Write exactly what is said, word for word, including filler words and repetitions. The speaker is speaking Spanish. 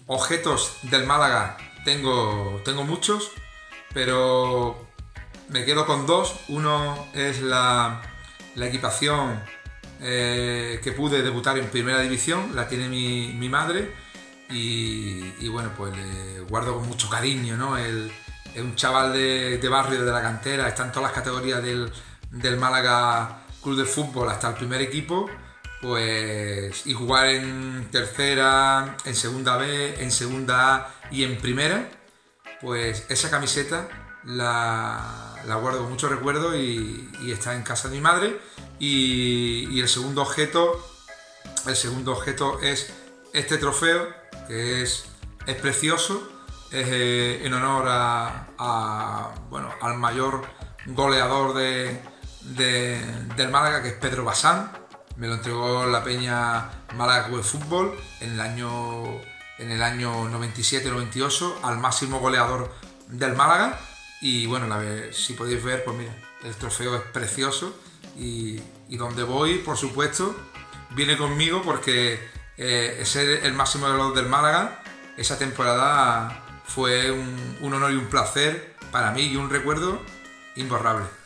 Objetos del Málaga tengo, tengo muchos, pero me quedo con dos. Uno es la, la equipación eh, que pude debutar en primera división, la tiene mi, mi madre y, y bueno, pues le guardo con mucho cariño, ¿no? El, es un chaval de, de barrio, de la cantera, está en todas las categorías del, del Málaga Club de Fútbol hasta el primer equipo. Pues, y jugar en tercera, en segunda B, en segunda A y en primera, pues esa camiseta la, la guardo con mucho recuerdo y, y está en casa de mi madre. Y, y el segundo objeto, el segundo objeto es este trofeo, que es, es precioso, es eh, en honor a, a, bueno, al mayor goleador de, de, del Málaga, que es Pedro Basán. Me lo entregó la Peña Málaga Club de Fútbol en el año, en el año noventa y siete noventa y ocho, al máximo goleador del Málaga. Y bueno, la, si podéis ver, pues mira, el trofeo es precioso y, y donde voy, por supuesto, viene conmigo porque eh, ser el máximo goleador del Málaga esa temporada fue un, un honor y un placer para mí y un recuerdo imborrable.